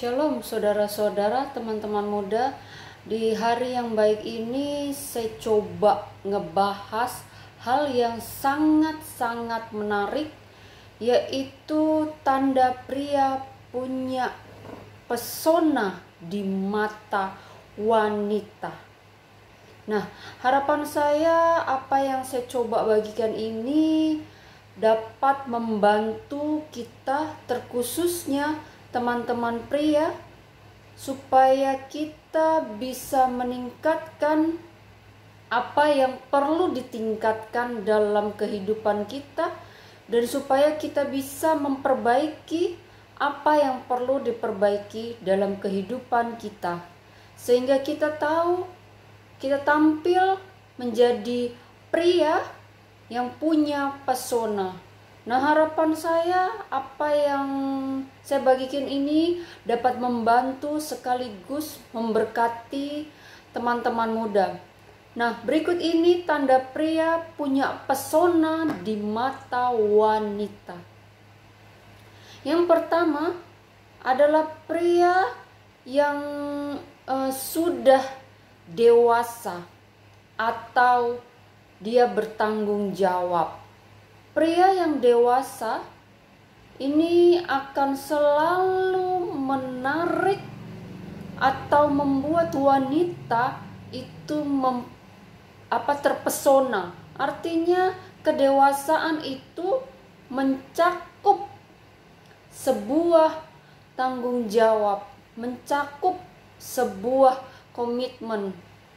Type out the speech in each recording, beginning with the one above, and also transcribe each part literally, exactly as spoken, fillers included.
Shalom saudara-saudara, teman-teman muda. Di hari yang baik ini saya coba ngebahas hal yang sangat-sangat menarik, yaitu tanda pria punya pesona di mata wanita. Nah, harapan saya apa yang saya coba bagikan ini dapat membantu kita, terkhususnya teman-teman pria, supaya kita bisa meningkatkan apa yang perlu ditingkatkan dalam kehidupan kita, dan supaya kita bisa memperbaiki apa yang perlu diperbaiki dalam kehidupan kita, sehingga kita tahu kita tampil menjadi pria yang punya pesona. Nah, harapan saya apa yang saya bagikan ini dapat membantu sekaligus memberkati teman-teman muda. Nah, berikut ini tanda pria punya pesona di mata wanita. Yang pertama adalah pria yang uh, sudah dewasa atau dia bertanggung jawab. Pria yang dewasa ini akan selalu menarik atau membuat wanita itu mem, apa terpesona. Artinya kedewasaan itu mencakup sebuah tanggung jawab, mencakup sebuah komitmen.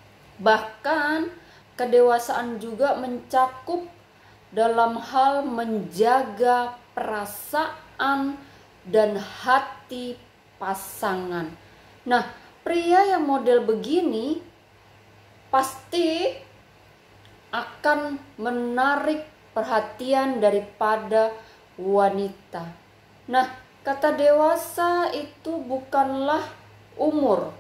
Bahkan kedewasaan juga mencakup dalam hal menjaga perasaan dan hati pasangan. Nah, pria yang model begini pasti akan menarik perhatian daripada wanita. Nah, kata dewasa itu bukanlah umur.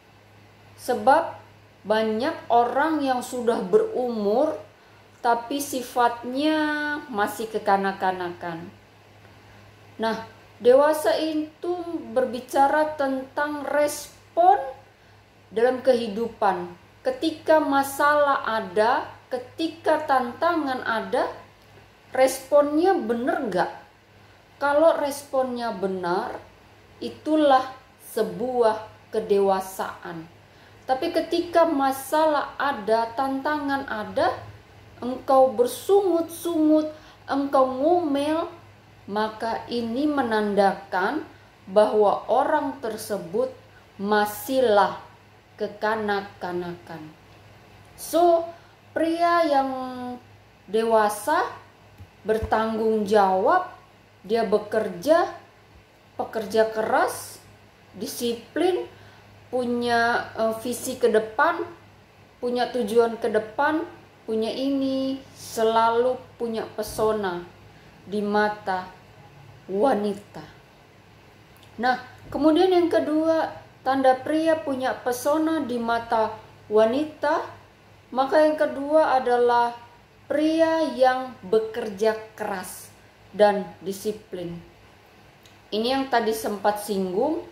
Sebab banyak orang yang sudah berumur tapi sifatnya masih kekanak-kanakan. Nah, dewasa itu berbicara tentang respon dalam kehidupan. Ketika masalah ada, ketika tantangan ada, responnya benar nggak? Kalau responnya benar, itulah sebuah kedewasaan. Tapi ketika masalah ada, tantangan ada, engkau bersungut-sungut, engkau ngomel, maka ini menandakan bahwa orang tersebut masihlah kekanak-kanakan. So, pria yang dewasa, bertanggung jawab, dia bekerja, pekerja keras, disiplin, punya uh, visi ke depan, punya tujuan ke depan, punya ini, selalu punya pesona di mata wanita. Nah, kemudian yang kedua, tanda pria punya pesona di mata wanita, maka yang kedua adalah pria yang bekerja keras dan disiplin. Ini yang tadi sempat singgung,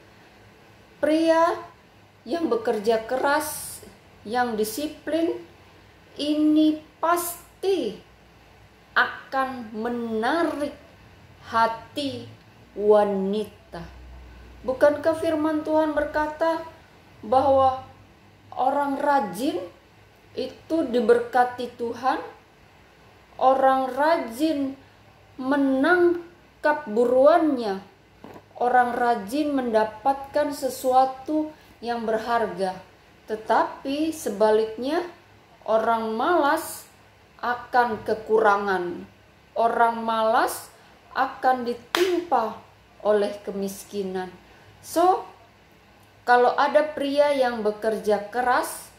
pria yang bekerja keras, yang disiplin, ini pasti akan menarik hati wanita. Bukankah firman Tuhan berkata bahwa orang rajin itu diberkati Tuhan, orang rajin menangkap buruannya, orang rajin mendapatkan sesuatu yang berharga. Tetapi sebaliknya, orang malas akan kekurangan. Orang malas akan ditimpa oleh kemiskinan. So, kalau ada pria yang bekerja keras,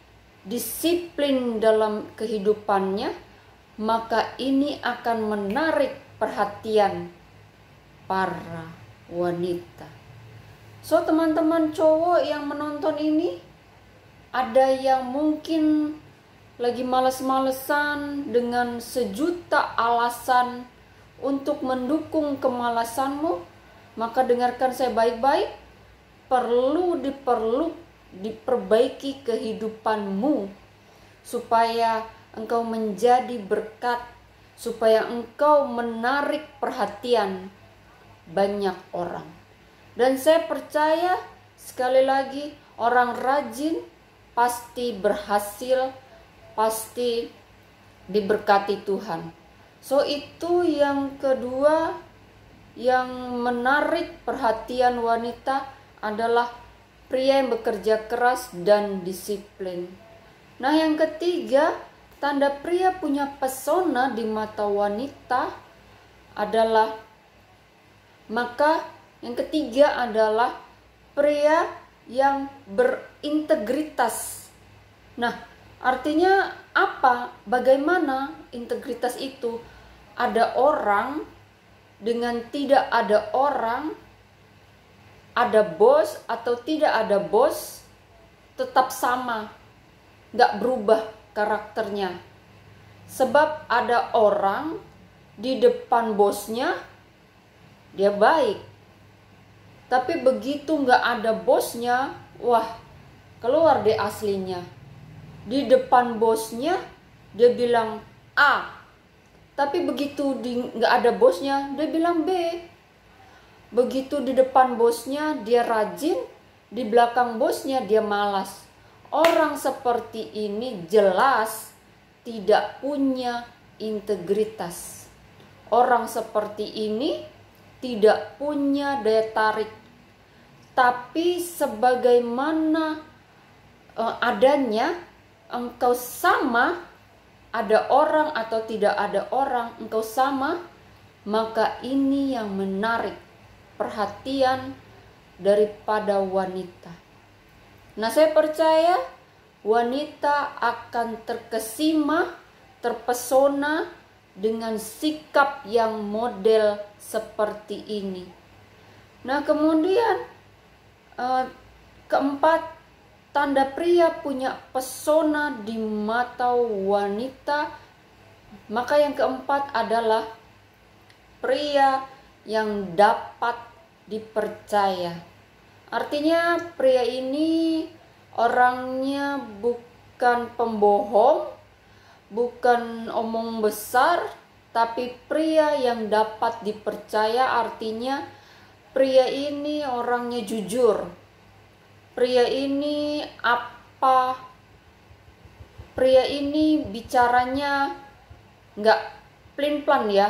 disiplin dalam kehidupannya, maka ini akan menarik perhatian para wanita. So, teman-teman cowok yang menonton ini, ada yang mungkin lagi males-malesan dengan sejuta alasan untuk mendukung kemalasanmu, maka dengarkan saya baik-baik. perlu diperlu diperbaiki kehidupanmu supaya engkau menjadi berkat, supaya engkau menarik perhatian banyak orang. Dan saya percaya sekali lagi, orang rajin pasti berhasil, pasti diberkati Tuhan. So itu yang kedua yang menarik perhatian wanita adalah pria yang bekerja keras dan disiplin. Nah, yang ketiga, tanda pria punya pesona di mata wanita adalah, maka yang ketiga adalah pria yang berintegritas. Nah, artinya apa? Bagaimana integritas itu? Ada orang dengan tidak ada orang, ada bos atau tidak ada bos, tetap sama, gak berubah karakternya. Sebab ada orang di depan bosnya dia baik, tapi begitu gak ada bosnya, wah keluar deh aslinya. Di depan bosnya dia bilang A, tapi begitu di, gak ada bosnya dia bilang B. Begitu di depan bosnya dia rajin, di belakang bosnya dia malas. Orang seperti ini jelas tidak punya integritas. Orang seperti ini tidak punya daya tarik. Tapi sebagaimana uh, adanya, engkau sama, ada orang atau tidak ada orang, engkau sama, maka ini yang menarik perhatian daripada wanita. Nah, saya percaya wanita akan terkesima, terpesona dengan sikap yang model seperti ini. Nah, kemudian eh, keempat, tanda pria punya pesona di mata wanita. Maka yang keempat adalah pria yang dapat dipercaya. Artinya pria ini orangnya bukan pembohong, bukan omong besar, tapi pria yang dapat dipercaya. Artinya pria ini orangnya jujur. Pria ini apa? Pria ini bicaranya nggak plin-plan ya.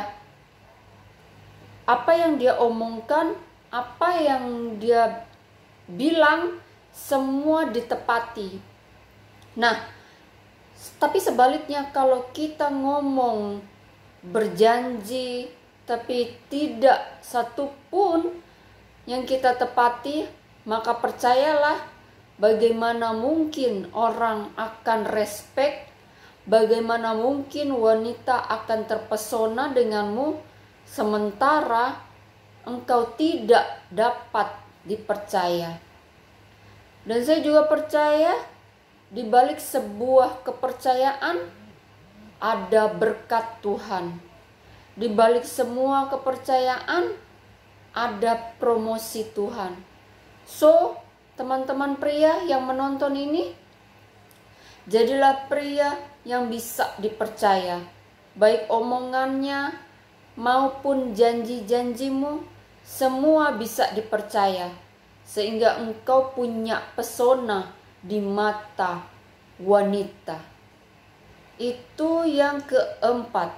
Apa yang dia omongkan, apa yang dia bilang, semua ditepati. Nah, tapi sebaliknya kalau kita ngomong berjanji tapi tidak satupun yang kita tepati, maka percayalah bagaimana mungkin orang akan respect, bagaimana mungkin wanita akan terpesona denganmu sementara engkau tidak dapat dipercaya. Dan saya juga percaya di balik sebuah kepercayaan ada berkat Tuhan. Di balik semua kepercayaan ada promosi Tuhan. So, teman-teman pria yang menonton ini, jadilah pria yang bisa dipercaya. Baik omongannya maupun janji-janjimu, semua bisa dipercaya. Sehingga engkau punya pesona di mata wanita. Itu yang keempat.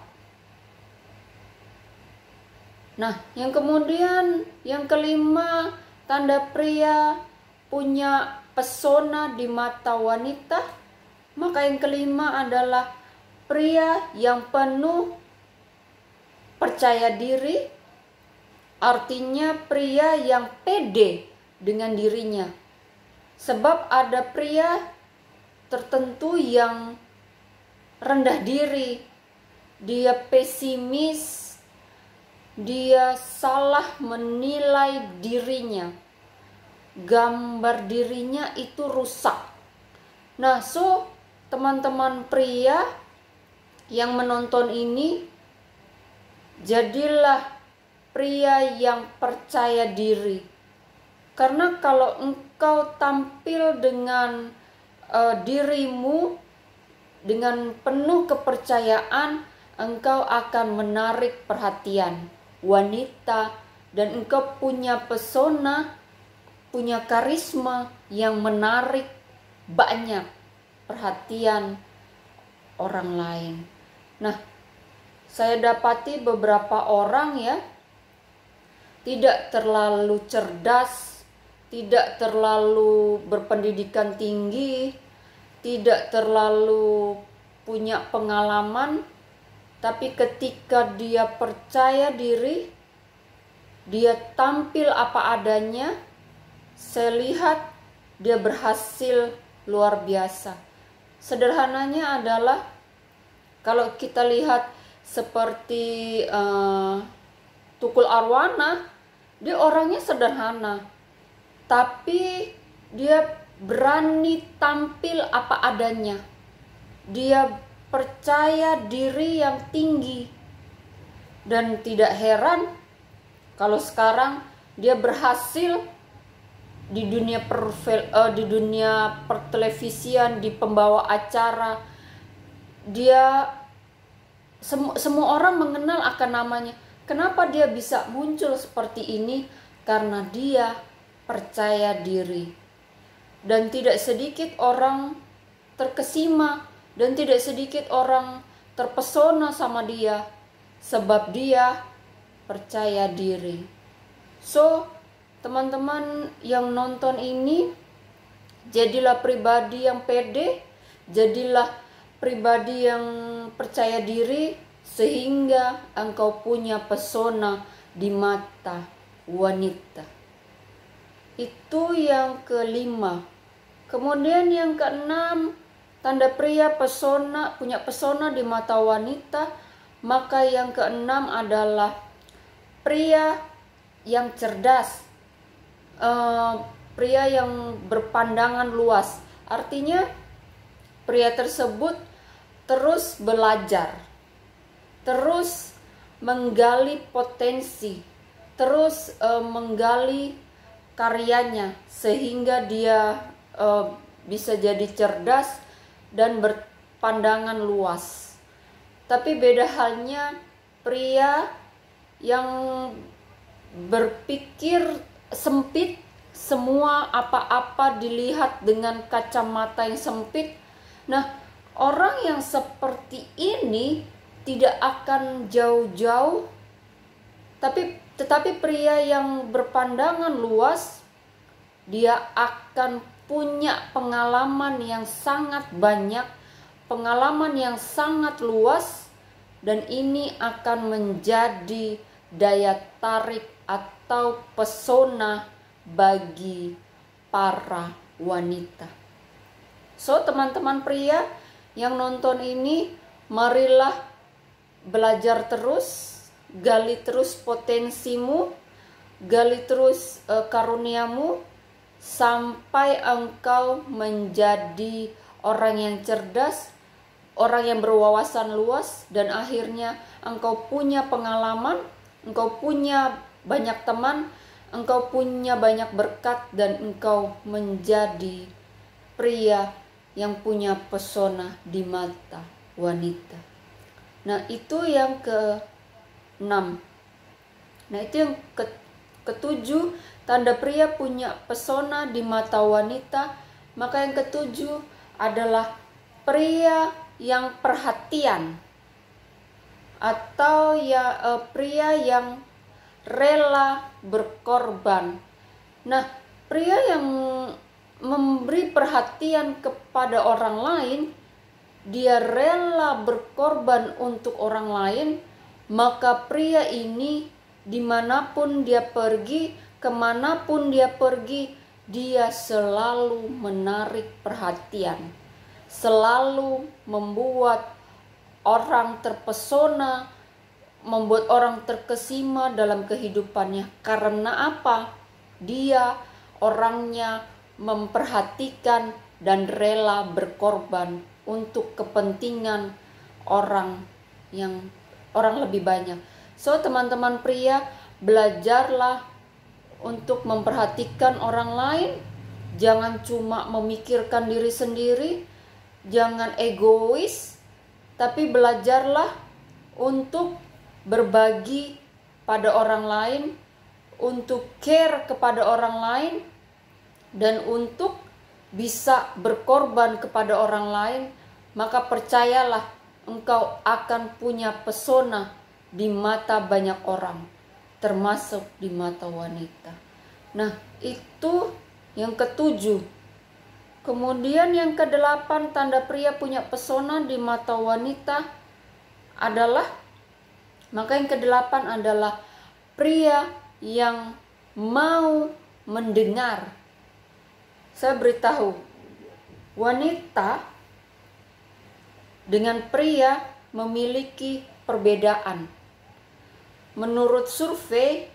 Nah, yang kemudian yang kelima, tanda pria punya pesona di mata wanita. Maka yang kelima adalah pria yang penuh percaya diri. Artinya pria yang pede dengan dirinya. Sebab ada pria tertentu yang rendah diri, dia pesimis, dia salah menilai dirinya, gambar dirinya itu rusak. Nah, so teman-teman pria yang menonton ini, jadilah pria yang percaya diri. Karena kalau engkau tampil dengan uh, dirimu dengan penuh kepercayaan, engkau akan menarik perhatian wanita, dan engkau punya pesona, punya karisma yang menarik banyak perhatian orang lain. Nah, saya dapati beberapa orang ya tidak terlalu cerdas, tidak terlalu berpendidikan tinggi, tidak terlalu punya pengalaman, tapi ketika dia percaya diri, dia tampil apa adanya, saya lihat dia berhasil luar biasa. Sederhananya adalah kalau kita lihat seperti uh, Tukul Arwana, dia orangnya sederhana, tapi dia berani tampil apa adanya. Dia percaya diri yang tinggi, dan tidak heran kalau sekarang dia berhasil di dunia perfil, uh, di dunia pertelevisian, di pembawa acara. Dia semu, semua orang mengenal akan namanya. Kenapa dia bisa muncul seperti ini? Karena dia percaya diri. Dan tidak sedikit orang terkesima, dan tidak sedikit orang terpesona sama dia, sebab dia percaya diri. So, teman-teman yang nonton ini, jadilah pribadi yang pede, jadilah pribadi yang percaya diri, sehingga engkau punya pesona di mata wanita. Itu yang kelima. Kemudian yang keenam, tanda pria pesona, punya pesona di mata wanita. Maka yang keenam adalah pria yang cerdas, uh, pria yang berpandangan luas. Artinya pria tersebut terus belajar, terus menggali potensi, terus uh, menggali karyanya, sehingga dia uh, bisa jadi cerdas dan berpandangan luas. Tapi beda halnya pria yang berpikir sempit, semua apa-apa dilihat dengan kacamata yang sempit. Nah, orang yang seperti ini tidak akan jauh-jauh, tapi tetapi pria yang berpandangan luas, dia akan punya pengalaman yang sangat banyak, pengalaman yang sangat luas, dan ini akan menjadi daya tarik atau pesona bagi para wanita. So, teman-teman pria yang nonton ini, marilah belajar terus, gali terus potensimu, gali terus uh, karuniamu, sampai engkau menjadi orang yang cerdas, orang yang berwawasan luas, dan akhirnya engkau punya pengalaman, engkau punya banyak teman, engkau punya banyak berkat, dan engkau menjadi pria yang punya pesona di mata wanita. Nah, itu yang ke-enam. Nah, itu yang ke ketujuh, tanda pria punya pesona di mata wanita. Maka yang ketujuh adalah pria yang perhatian, atau ya eh, pria yang rela berkorban. Nah, pria yang memberi perhatian kepada orang lain, dia rela berkorban untuk orang lain, maka pria ini dimanapun dia pergi, kemanapun dia pergi, dia selalu menarik perhatian, selalu membuat orang terpesona, membuat orang terkesima dalam kehidupannya. Karena apa? Dia orangnya memperhatikan dan rela berkorban untuk kepentingan orang yang orang lebih banyak. So, teman-teman pria, belajarlah untuk memperhatikan orang lain, jangan cuma memikirkan diri sendiri, jangan egois, tapi belajarlah untuk berbagi pada orang lain, untuk care kepada orang lain, dan untuk bisa berkorban kepada orang lain. Maka percayalah, engkau akan punya pesona di mata banyak orang, termasuk di mata wanita. Nah, itu yang ketujuh. Kemudian yang kedelapan, tanda pria punya pesona di mata wanita adalah, maka yang kedelapan adalah pria yang mau mendengar. Saya beritahu, wanita dengan pria memiliki perbedaan. Menurut survei,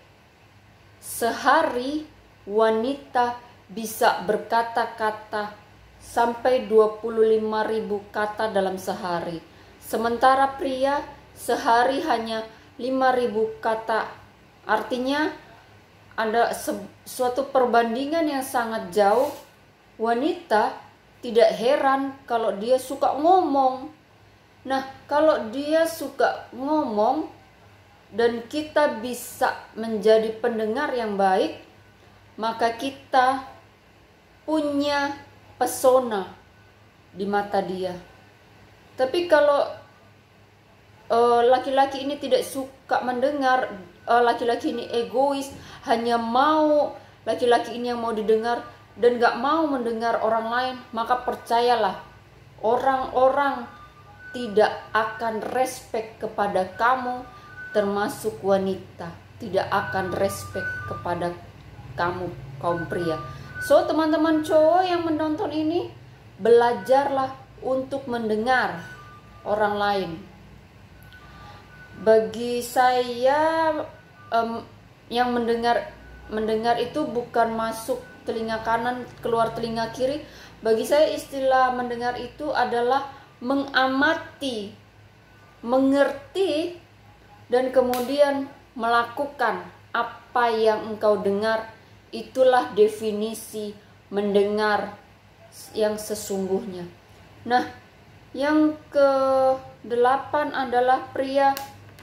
sehari wanita bisa berkata-kata sampai dua puluh lima ribu kata dalam sehari. Sementara pria sehari hanya lima ribu kata. Artinya ada suatu perbandingan yang sangat jauh. Wanita tidak heran kalau dia suka ngomong. Nah, kalau dia suka ngomong dan kita bisa menjadi pendengar yang baik, maka kita punya pesona di mata dia. Tapi kalau uh, laki-laki ini tidak suka mendengar, uh, laki-laki ini egois, hanya mau laki-laki ini yang mau didengar dan gak mau mendengar orang lain, maka percayalah, orang-orang tidak akan respect kepada kamu, termasuk wanita tidak akan respect kepada kamu, kaum pria. So, teman-teman cowok yang menonton ini, belajarlah untuk mendengar orang lain. Bagi saya, um, yang mendengar mendengar itu bukan masuk telinga kanan keluar telinga kiri. Bagi saya istilah mendengar itu adalah mengamati, mengerti, dan kemudian melakukan apa yang engkau dengar. Itulah definisi mendengar yang sesungguhnya. Nah, yang kedelapan adalah pria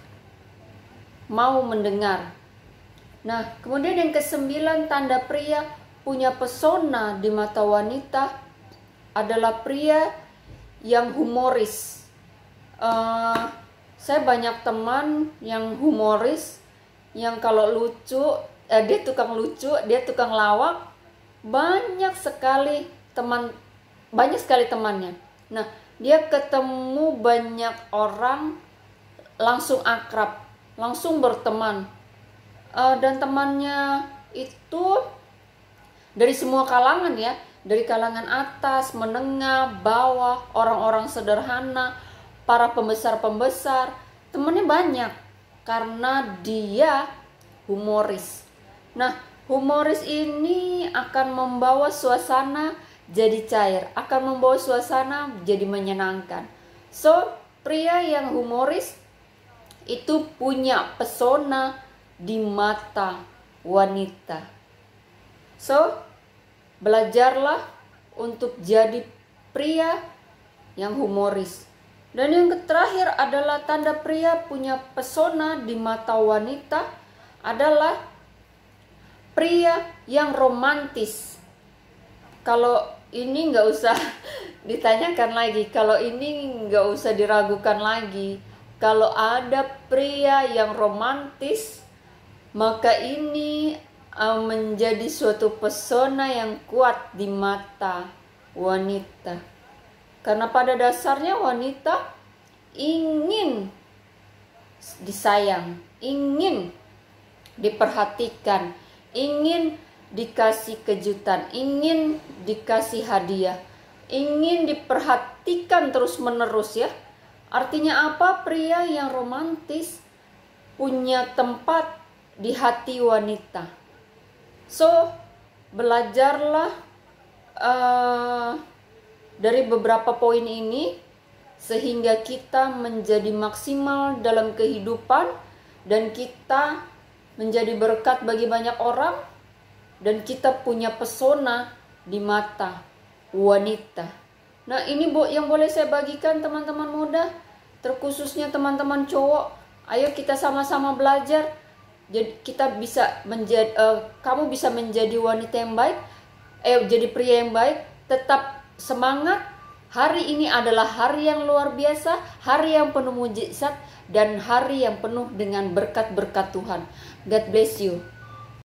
mau mendengar. Nah, kemudian yang kesembilan, tanda pria punya pesona di mata wanita adalah pria yang humoris. Uh, saya banyak teman yang humoris, yang kalau lucu, eh, dia tukang lucu, dia tukang lawak. Banyak sekali teman, banyak sekali temannya. Nah, dia ketemu banyak orang, langsung akrab, langsung berteman. Uh, dan temannya itu dari semua kalangan ya, dari kalangan atas, menengah, bawah, orang-orang sederhana, para pembesar-pembesar. Temannya banyak karena dia humoris. Nah, humoris ini akan membawa suasana jadi cair, akan membawa suasana jadi menyenangkan. So, pria yang humoris itu punya pesona di mata wanita. So, belajarlah untuk jadi pria yang humoris. Dan yang terakhir adalah tanda pria punya pesona di mata wanita adalah pria yang romantis. Kalau ini nggak usah ditanyakan lagi, kalau ini nggak usah diragukan lagi. Kalau ada pria yang romantis, maka ini menjadi suatu pesona yang kuat di mata wanita. Karena pada dasarnya wanita ingin disayang, ingin diperhatikan, ingin dikasih kejutan, ingin dikasih hadiah, ingin diperhatikan terus-menerus ya. Artinya apa? Pria yang romantis punya tempat di hati wanita. So, belajarlah uh, dari beberapa poin ini sehingga kita menjadi maksimal dalam kehidupan dan kita menjadi berkat bagi banyak orang. dan kita punya pesona di mata wanita. Nah, ini yang boleh saya bagikan teman-teman muda, terkhususnya teman-teman cowok. Ayo kita sama-sama belajar. Jadi kita bisa menjadi, uh, kamu bisa menjadi wanita yang baik, eh jadi pria yang baik. Tetap semangat. Hari ini adalah hari yang luar biasa, hari yang penuh mujizat, dan hari yang penuh dengan berkat-berkat Tuhan. God bless you.